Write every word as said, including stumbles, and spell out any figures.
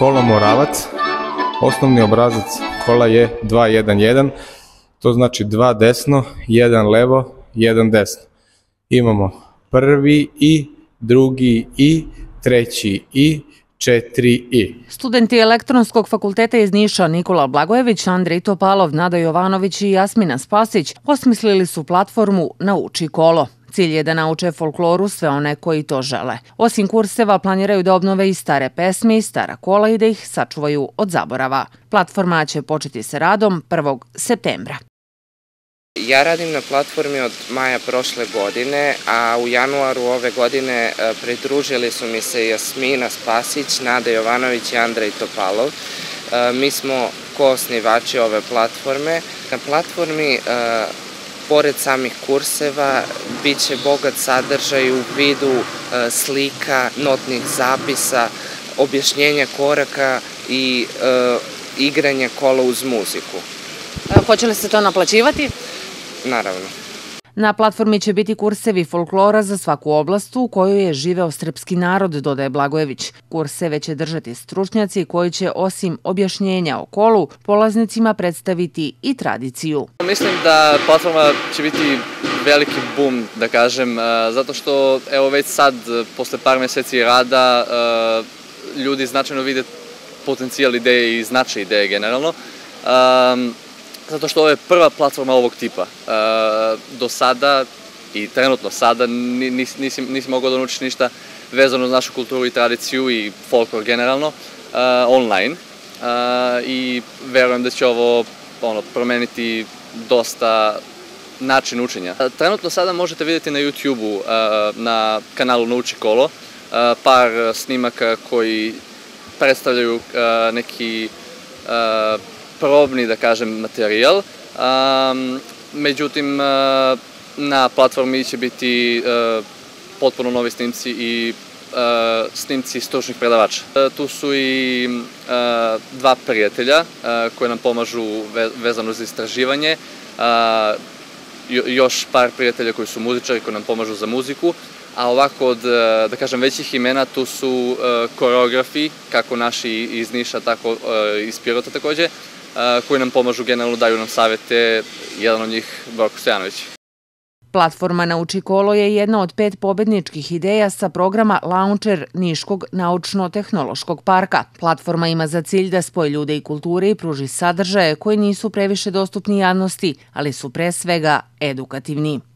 kolo Moravac. Osnovni obrazac kola je dva jedan jedan, to znači dva desno, jedan levo, jedan desno. Imamo prvi i, drugi i, treći i, četiri i. Studenti Elektronskog fakulteta iz Niša Nikola Blagojević, Andrej Topalov, Nada Jovanović i Jasmina Spasić osmislili su platformu Nauči kolo. Cilj je da nauče folkloru sve one koji to žele. Osim kurseva, planiraju da obnove i stare pesme i stara kola i da ih sačuvaju od zaborava. Platforma će početi sa radom prvog septembra. Ja radim na platformi od maja prošle godine, a u januaru ove godine pridružili su mi se Jasmina Spasić, Nada Jovanović i Andrej Topalov. Mi smo koosnivači ove platforme. Na platformi, pored samih kurseva, bit će bogat sadržaj u vidu slika, notnih zapisa, objašnjenja koraka i igranja kola uz muziku. Hoće li se to naplaćivati? Naravno. Na platformi će biti kursevi folklora za svaku oblast u kojoj je živeo srpski narod, dodaje Blagojević. Kurseve će držati stručnjaci koji će osim objašnjenja o kolu polaznicima predstaviti i tradiciju. Mislim da platforma će biti veliki boom, da kažem, zato što evo već sad, posle par meseci rada, ljudi značajno vide potencijal ideje i značaj ideje generalno. Zato što ovo je prva platforma ovog tipa. Do sada i trenutno sada nisi, nisi mogao da naučiš ništa vezano za našu kulturu i tradiciju i folklor generalno online. I verujem da će ovo ono, promeniti dosta način učenja. Trenutno sada možete vidjeti na YouTube-u, na kanalu Nauči kolo, par snimaka koji predstavljaju neki probni, da kažem, materijal. Međutim, na platformi će biti potpuno novi snimci i snimci stručnih predavača. Tu su i dva prijatelja koji nam pomažu vezano za istraživanje, još par prijatelja koji su muzičari koji nam pomažu za muziku, a ovako od, da kažem, većih imena tu su koreografi, kako naši iz Niša, tako iz Pirota takođe, koji nam pomažu, generalno daju nam savete, jedan od njih Borko Stojanović. Platforma Nauči kolo je jedna od pet pobedničkih ideja sa programa Launcher Niškog naučno-tehnološkog parka. Platforma ima za cilj da spoji ljude i kulture i pruži sadržaje koji nisu previše dostupni javnosti, ali su pre svega edukativni.